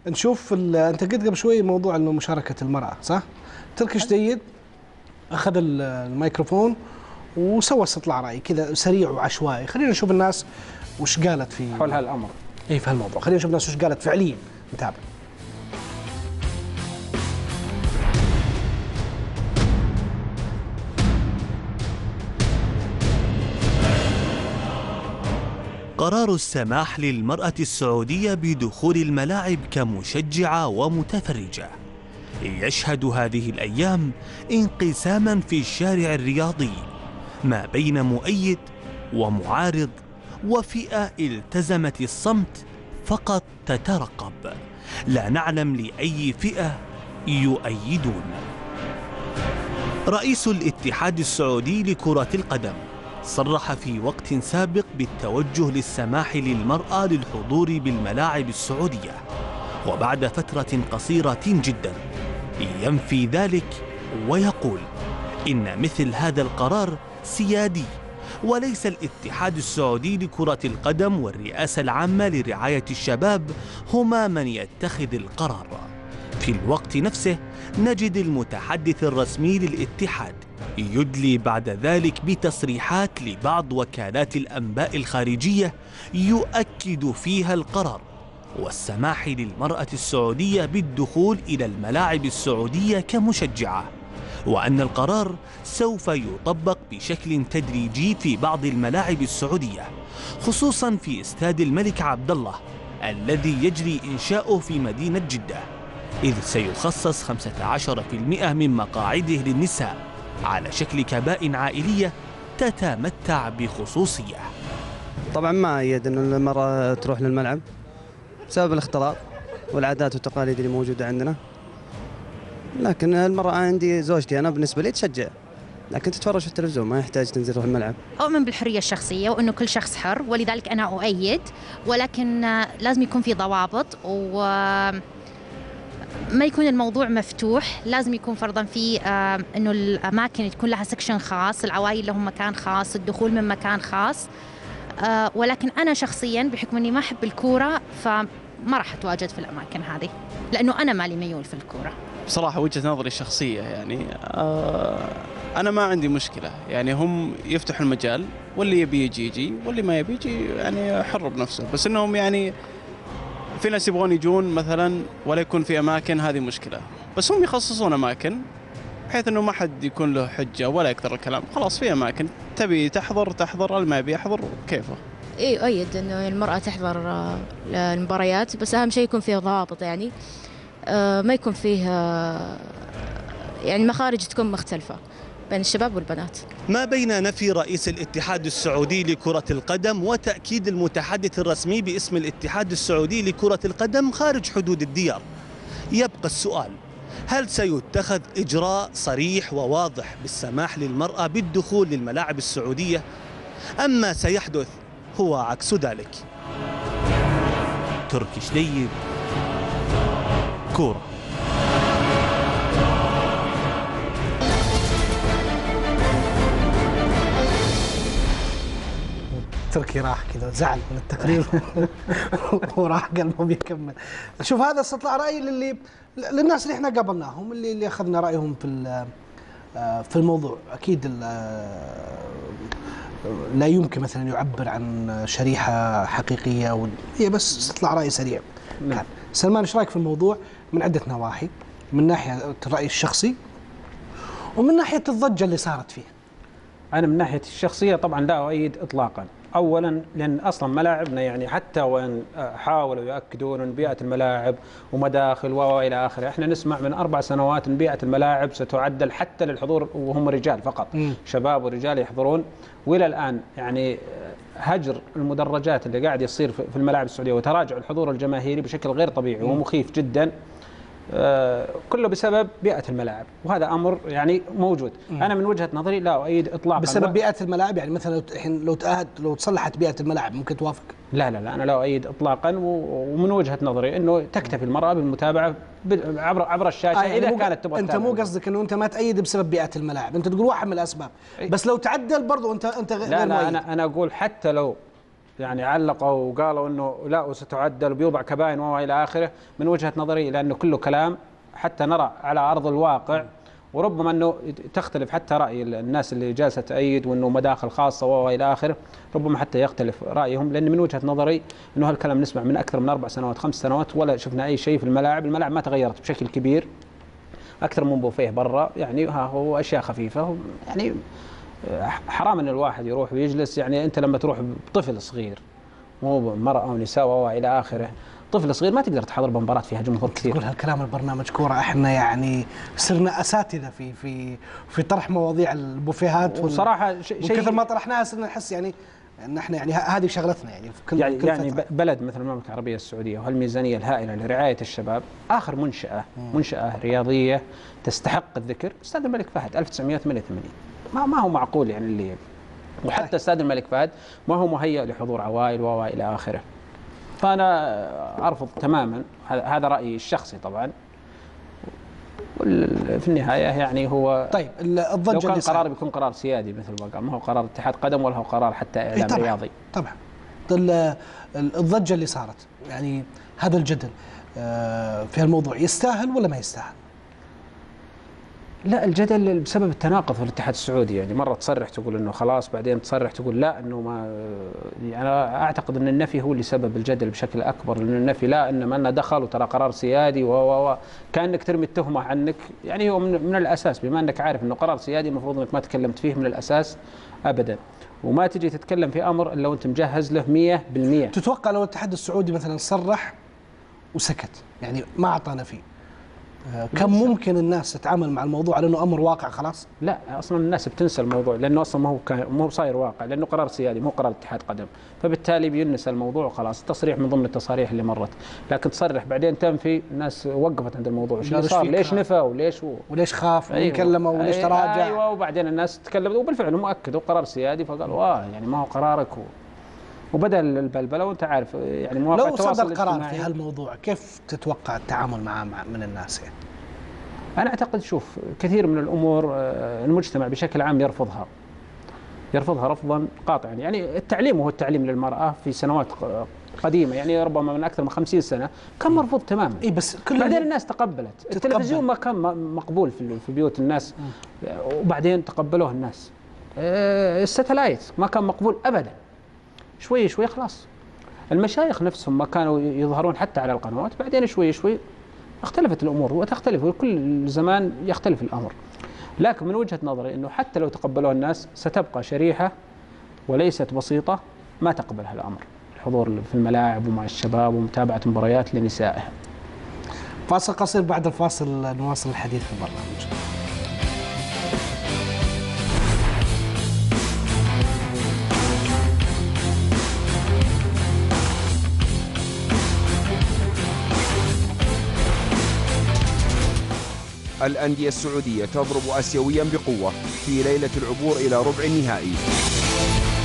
نشوف انت قلت قبل شوي موضوع انه مشاركه المراه، صح؟ تركي جديد اخذ الميكروفون وسوى استطلاع راي كذا سريع وعشوائي. خلينا نشوف الناس وش قالت في حول هالامر. اي في هالموضوع، خلينا نشوف الناس وش قالت فعليا. نتابع. قرار السماح للمرأة السعودية بدخول الملاعب كمشجعة ومتفرجة يشهد هذه الأيام انقساما في الشارع الرياضي ما بين مؤيد ومعارض وفئة التزمت الصمت فقط تترقب، لا نعلم لأي فئة يؤيدون. رئيس الاتحاد السعودي لكرة القدم صرح في وقت سابق بالتوجه للسماح للمرأة للحضور بالملاعب السعودية، وبعد فترة قصيرة جدا ينفي ذلك ويقول إن مثل هذا القرار سيادي، وليس الاتحاد السعودي لكرة القدم والرئاسة العامة لرعاية الشباب هما من يتخذ القرار. في الوقت نفسه نجد المتحدث الرسمي للاتحاد يدلي بعد ذلك بتصريحات لبعض وكالات الأنباء الخارجية يؤكد فيها القرار والسماح للمرأة السعودية بالدخول إلى الملاعب السعودية كمشجعة، وأن القرار سوف يطبق بشكل تدريجي في بعض الملاعب السعودية، خصوصا في استاد الملك عبد الله الذي يجري إنشاؤه في مدينة جدة، إذ سيخصص 15% من مقاعده للنساء على شكل كبائن عائلية تتمتع بخصوصية. طبعا ما أيد أن المرأة تروح للملعب بسبب الاختلاط والعادات والتقاليد اللي موجودة عندنا، لكن المرأة عندي زوجتي أنا بالنسبة لي تشجع، لكن تتفرج في التلفزيون ما يحتاج تنزل تروح الملعب. أؤمن بالحرية الشخصية وأنه كل شخص حر، ولذلك أنا أؤيد، ولكن لازم يكون في ضوابط وما يكون الموضوع مفتوح. لازم يكون فرضا في أنه الأماكن تكون لها سكشن خاص، العوائل لهم مكان خاص، الدخول من مكان خاص. ولكن أنا شخصيا بحكم أني ما أحب الكورة فما راح أتواجد في الأماكن هذه، لأنه أنا مالي ميول في الكورة. بصراحة وجهة نظري الشخصية يعني أنا ما عندي مشكلة، يعني هم يفتحوا المجال واللي يبي يجي يجي واللي ما يبي يجي يعني حر بنفسه، بس إنهم يعني في ناس يبغون يجون مثلا ولا يكون في أماكن، هذه مشكلة، بس هم يخصصون أماكن بحيث إنه ما حد يكون له حجة ولا يكثر الكلام، خلاص في أماكن تبي تحضر اللي ما يبي يحضر كيفه. إيه أؤيد إنه المرأة تحضر المباريات، بس أهم شيء يكون فيه ضوابط، يعني ما يكون فيه يعني مخارج تكون مختلفة بين الشباب والبنات. ما بين نفي رئيس الاتحاد السعودي لكرة القدم وتأكيد المتحدث الرسمي باسم الاتحاد السعودي لكرة القدم خارج حدود الديار، يبقى السؤال: هل سيتخذ إجراء صريح وواضح بالسماح للمرأة بالدخول للملاعب السعودية، أم ما سيحدث هو عكس ذلك؟ تركي جديد، كورة. تركي راح كذا زعل من التقرير وراح قال ما بيكمل. شوف هذا استطلاع رأي للناس اللي احنا قابلناهم، اللي اخذنا رأيهم في الموضوع. اكيد لا يمكن مثلا يعبر عن شريحة حقيقية، هي بس استطلاع رأي سريع. سلمان، ايش رايك في الموضوع من عدة نواحي، من ناحية الرأي الشخصي ومن ناحية الضجة اللي صارت فيه؟ أنا من ناحية الشخصية طبعا لا أؤيد إطلاقا. أولا لأن أصلا ملاعبنا يعني حتى وإن حاولوا يؤكدون أن بيئة الملاعب ومداخل وإلى آخره، إحنا نسمع من 4 سنوات أن بيئة الملاعب ستعدل حتى للحضور وهم رجال فقط، شباب ورجال يحضرون، وإلى الآن يعني هجر المدرجات اللي قاعد يصير في الملاعب السعودية وتراجع الحضور الجماهيري بشكل غير طبيعي ومخيف جدا، كله بسبب بيئة الملاعب، وهذا أمر يعني موجود. أنا من وجهة نظري لا أؤيد إطلاقا. بسبب بيئة الملاعب يعني مثلا لو تصلحت بيئة الملاعب ممكن توافق؟ لا أنا لا أؤيد إطلاقا، ومن وجهة نظري إنه تكتفي المرأة بالمتابعة عبر الشاشة إذا كانت تبغى. أنت مو قصدك إنه أنت ما تأيد بسبب بيئة الملاعب، أنت تقول واحد من الأسباب، بس لو تعدل برضو أنت غير لا أنا أقول حتى لو يعني علقوا وقالوا انه لا وستعدل وبيوضع كباين والى اخره. من وجهه نظري لانه كله كلام، حتى نرى على ارض الواقع، وربما انه تختلف حتى راي الناس اللي جالسه تأيد وانه مداخل خاصه والى اخره، ربما حتى يختلف رايهم. لان من وجهه نظري انه هالكلام نسمع من اكثر من 4 سنوات 5 سنوات ولا شفنا اي شيء في الملاعب ما تغيرت بشكل كبير، اكثر من بوفيه برا، يعني ها هو اشياء خفيفه. يعني حرام ان الواحد يروح ويجلس، يعني انت لما تروح بطفل صغير مو مرأة او نساء والى اخره، طفل صغير ما تقدر تحضر بمباراة فيها جمهور كثير. تقول هالكلام البرنامج كورة، احنا يعني صرنا اساتذة في طرح مواضيع البوفيهات، وصراحة وكثر ما طرحناها صرنا نحس يعني ان احنا يعني هذه شغلتنا يعني في كل يعني فترة. بلد مثل المملكة العربية السعودية وهالميزانية الهائلة لرعاية الشباب، اخر منشأة رياضية تستحق الذكر استاد الملك فهد 1988. ما هو معقول يعني اللي، وحتى استاد الملك فهد ما هو مهيأ لحضور عوائل والى اخره. فانا ارفض تماما، هذا رايي الشخصي طبعا. في النهايه يعني هو طيب الضجه لو كان اللي قرار بيكون قرار سيادي مثل ما قال، ما هو قرار اتحاد قدم ولا هو قرار حتى اعلام طبعًا رياضي. طبعا. الضجه اللي صارت، يعني هذا الجدل في الموضوع يستاهل ولا ما يستاهل؟ لا، الجدل بسبب التناقض في الاتحاد السعودي، يعني مرة تصرح تقول انه خلاص، بعدين تصرح تقول لا انه ما. يعني انا اعتقد ان النفي هو اللي سبب الجدل بشكل اكبر، لان النفي لا انما انه دخل وترى قرار سيادي كانك ترمي التهمة عنك. يعني هو من الاساس بما انك عارف انه قرار سيادي المفروض انك ما تكلمت فيه من الاساس ابدا، وما تجي تتكلم في امر الا وانت مجهز له 100%. تتوقع لو الاتحاد السعودي مثلا صرح وسكت، يعني ما اعطانا فيه، كم ممكن الناس تتعامل مع الموضوع على انه امر واقع خلاص؟ لا، اصلا الناس بتنسى الموضوع، لانه اصلا ما هو صاير واقع، لانه قرار سيادي مو قرار اتحاد قدم، فبالتالي بينسى الموضوع وخلاص. التصريح من ضمن التصاريح اللي مرت، لكن تصرح بعدين تنفي، الناس وقفت عند الموضوع. ايش اللي صار؟ ليش نفى وليش خاف ومين كلمه وليش تراجع؟ ايوه، وبعدين الناس تكلمت وبالفعل هم اكدوا قرار سيادي، فقالوا يعني ما هو قرارك وبدأ البلبله. وانت عارف يعني مواقع التواصل لو صدر قرار في هالموضوع كيف تتوقع التعامل معه من الناس يعني؟ أنا أعتقد شوف، كثير من الأمور المجتمع بشكل عام يرفضها رفضا قاطعا. يعني التعليم هو التعليم للمرأة في سنوات قديمة، يعني ربما من أكثر من 50 سنة كان مرفوض تماما. بس بعدين الناس تقبلت. التلفزيون ما كان مقبول في بيوت الناس، وبعدين تقبلوه الناس. الستلايت ما كان مقبول أبدا، شوي شوي خلاص. المشايخ نفسهم ما كانوا يظهرون حتى على القنوات، بعدين شوي شوي اختلفت الأمور وتختلف، وكل زمان يختلف الأمر. لكن من وجهة نظري أنه حتى لو تقبلوه الناس ستبقى شريحة وليست بسيطة ما تقبل هالأمر، الحضور في الملاعب ومع الشباب ومتابعة مباريات لنسائها. فاصل قصير، بعد الفاصل نواصل الحديث في البرنامج. الأندية السعودية تضرب آسيويا بقوة في ليلة العبور إلى ربع النهائي.